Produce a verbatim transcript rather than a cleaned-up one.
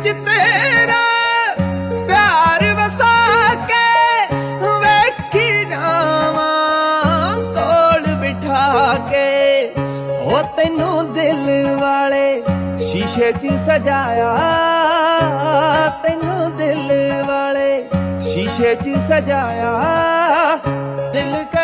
विच तेरा प्यार वसा के वेखी जावा कोल बिठा के। ओ तैनू दिल वाले शीशे च सजाया, तैनू दिल वाले शीशे च सजाया, दिल